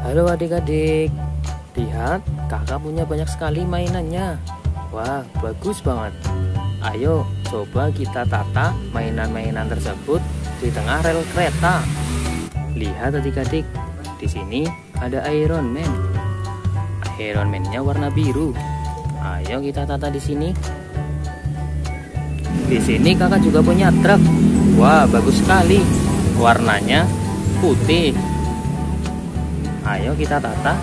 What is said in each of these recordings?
Halo adik-adik, lihat kakak punya banyak sekali mainannya. Wah, bagus banget. Ayo coba kita tata mainan-mainan tersebut di tengah rel kereta. Lihat adik-adik, di sini ada Iron Man. Iron Man-nya warna biru. Ayo kita tata di sini. Di sini kakak juga punya truk. Wah, bagus sekali. Warnanya putih. Ayo kita tata.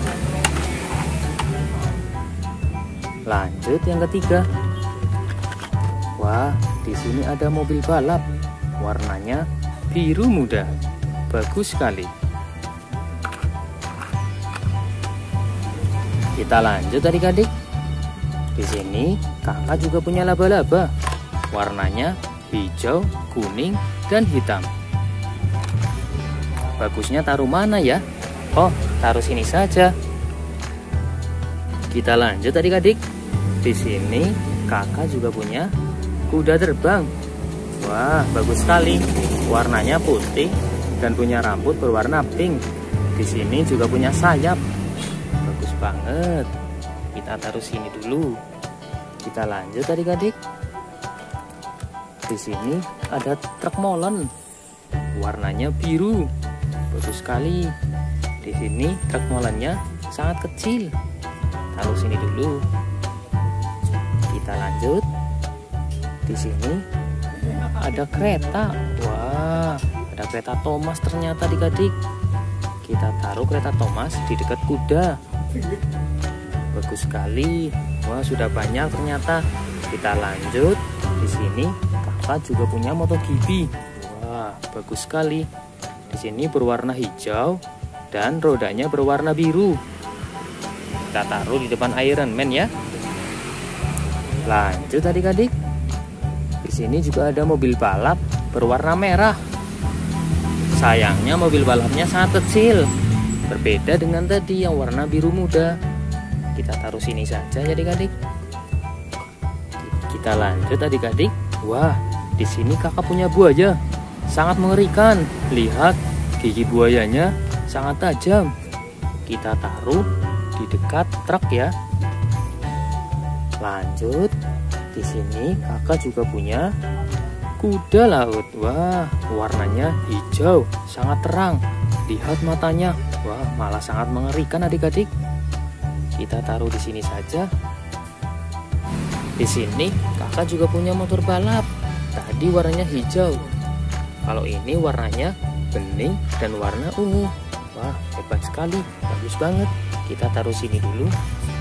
Lanjut yang ketiga. Wah, di sini ada mobil balap. Warnanya biru muda. Bagus sekali. Kita lanjut adik-adik. Di sini kakak juga punya laba-laba. Warnanya hijau, kuning, dan hitam. Bagusnya taruh mana ya? Oh, taruh sini saja. Kita lanjut adik-adik. Di sini kakak juga punya kuda terbang. Wah, bagus sekali. Warnanya putih dan punya rambut berwarna pink. Di sini juga punya sayap. Bagus banget. Kita taruh sini dulu. Kita lanjut adik-adik. Di sini ada truk molen. Warnanya biru. Bagus sekali. Di sini truk molennya sangat kecil. Taruh sini dulu. Kita lanjut. Di sini ada kereta. Wah, ada kereta Thomas ternyata adik-adik. Kita taruh kereta Thomas di dekat kuda. Bagus sekali. Wah, sudah banyak ternyata. Kita lanjut. Di sini kakak juga punya MotoGP. Wah, bagus sekali. Di sini berwarna hijau dan rodanya berwarna biru. Kita taruh di depan Iron Man ya. Lanjut adik-adik. Di sini juga ada mobil balap berwarna merah. Sayangnya mobil balapnya sangat kecil. Berbeda dengan tadi yang warna biru muda. Kita taruh sini saja ya adik-adik. Kita lanjut adik-adik. Wah, di sini kakak punya buaya. Sangat mengerikan. Lihat, gigi buayanya sangat tajam. Kita taruh di dekat truk ya. Lanjut, di sini kakak juga punya kuda laut. Wah, warnanya hijau, sangat terang. Lihat matanya. Wah, malah sangat mengerikan adik-adik. Kita taruh di sini saja. Di sini kakak juga punya motor balap. Tadi warnanya hijau. Kalau ini warnanya bening dan warna ungu. Wah, hebat sekali, bagus banget. Kita taruh sini dulu.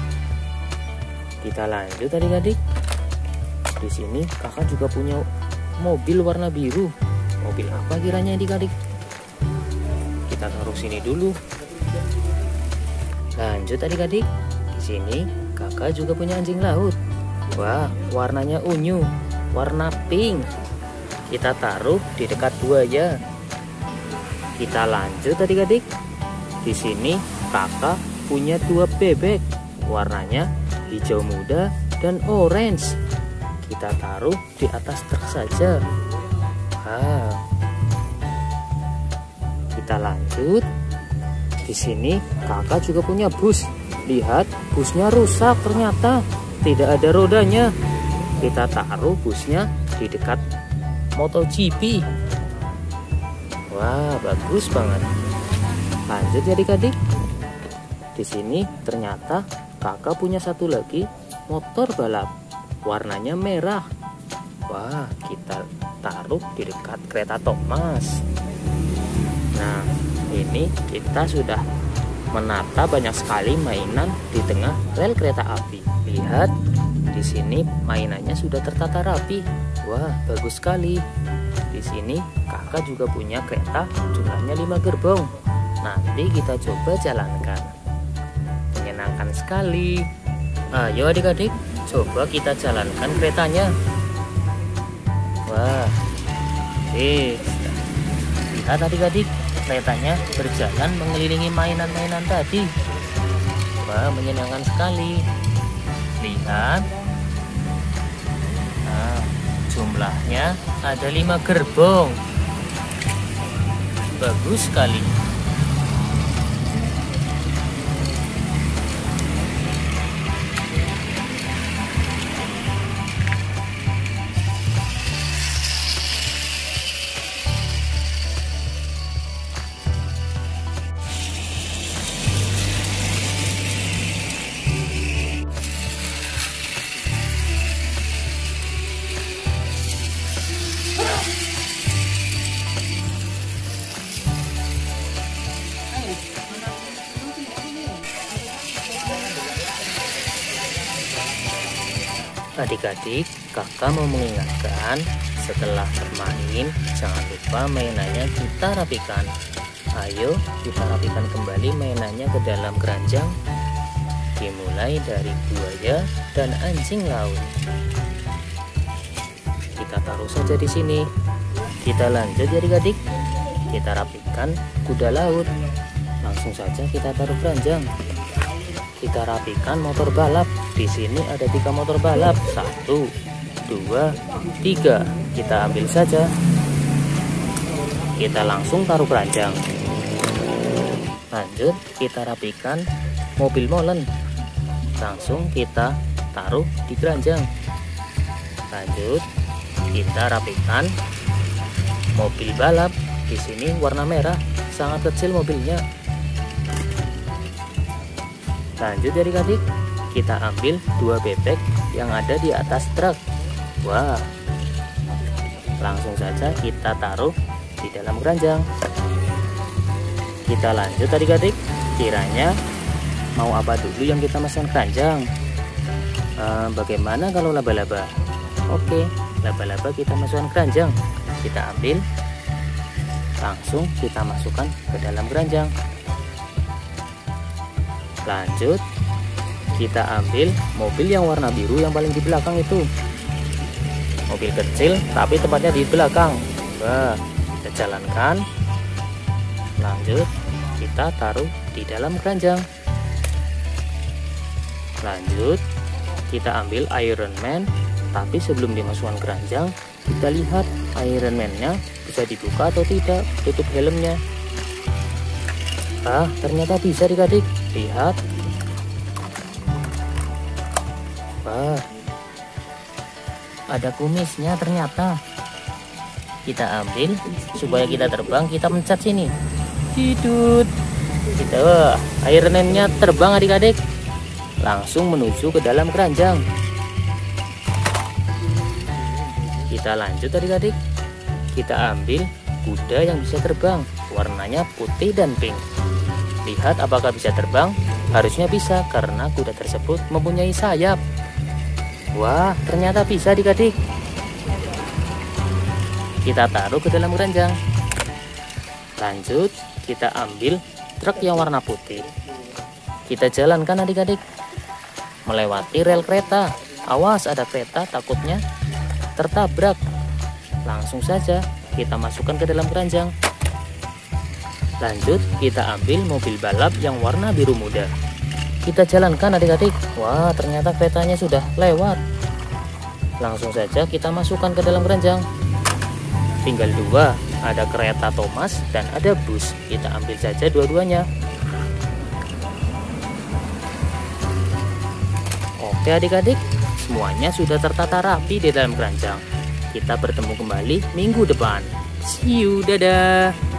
Kita lanjut adik-adik. Di sini kakak juga punya mobil warna biru. Mobil apa kiranya adik-adik? Kita taruh sini dulu. Lanjut adik-adik. Di sini kakak juga punya anjing laut. Wah, warnanya unyu, warna pink. Kita taruh di dekat buaya. Kita lanjut adik-adik. Di sini kakak punya dua bebek. Warnanya hijau muda dan orange. Kita taruh di atas truk saja. Kita lanjut. Di sini kakak juga punya bus. Lihat, busnya rusak ternyata. Tidak ada rodanya. Kita taruh busnya di dekat MotoGP. Wah, bagus banget. Lanjut ya adik-adik. Di sini ternyata kakak punya satu lagi motor balap. Warnanya merah. Wah, kita taruh di dekat kereta Thomas. Nah, ini kita sudah menata banyak sekali mainan di tengah rel kereta api. Lihat, di sini mainannya sudah tertata rapi. Wah, bagus sekali. Di sini kakak juga punya kereta jumlahnya 5 gerbong. Nanti kita coba jalankan. Menyenangkan sekali. Ayo adik-adik, coba kita jalankan keretanya. Wah, lihat adik-adik, keretanya berjalan mengelilingi mainan-mainan tadi. Wah, menyenangkan sekali. Lihat. Nah, jumlahnya ada 5 gerbong. Bagus sekali. Adik-adik, kakak mau mengingatkan, setelah bermain, jangan lupa mainannya kita rapikan. Ayo kita rapikan kembali mainannya ke dalam keranjang. Dimulai dari buaya dan anjing laut. Kita taruh saja di sini. Kita lanjut ya adik-adik. Kita rapikan kuda laut. Langsung saja kita taruh keranjang. Kita rapikan motor balap. Di sini ada 3 motor balap. 1, 2, 3. Kita ambil saja. Kita langsung taruh keranjang. Lanjut kita rapikan mobil molen. Langsung kita taruh di keranjang. Lanjut kita rapikan mobil balap. Di sini warna merah, sangat kecil mobilnya. Lanjut adik-adik, kita ambil 2 bebek yang ada di atas truk. Wah, langsung saja kita taruh di dalam keranjang. Kita lanjut adik-adik, kiranya mau apa dulu yang kita masukkan keranjang? Bagaimana kalau laba-laba? Oke, laba-laba kita masukkan keranjang. Kita ambil, langsung kita masukkan ke dalam keranjang. Lanjut kita ambil mobil yang warna biru yang paling di belakang itu. Mobil kecil tapi tempatnya di belakang. Wah, kita jalankan. Lanjut kita taruh di dalam keranjang. Lanjut kita ambil Iron Man, tapi sebelum dimasukkan keranjang, kita lihat Iron Man-nya bisa dibuka atau tidak, tutup helmnya. Ternyata bisa adik-adik. Lihat. Wah, ada kumisnya ternyata. Kita ambil supaya kita terbang, kita pencet sini. Hidut. Kita, Iron Man-nya terbang adik-adik. Langsung menuju ke dalam keranjang. Kita lanjut adik-adik. Kita ambil kuda yang bisa terbang, warnanya putih dan pink. Lihat apakah bisa terbang? Harusnya bisa karena kuda tersebut mempunyai sayap. Wah, ternyata bisa adik-adik. Kita taruh ke dalam keranjang. Lanjut kita ambil truk yang warna putih. Kita jalankan adik-adik, melewati rel kereta. Awas, ada kereta, takutnya tertabrak. Langsung saja kita masukkan ke dalam keranjang. Lanjut kita ambil mobil balap yang warna biru muda. Kita jalankan adik-adik. Wah, ternyata keretanya sudah lewat. Langsung saja kita masukkan ke dalam keranjang. Tinggal 2, ada kereta Thomas dan ada bus. Kita ambil saja dua-duanya. Oke adik-adik, semuanya sudah tertata rapi di dalam keranjang. Kita bertemu kembali minggu depan. See you, dadah.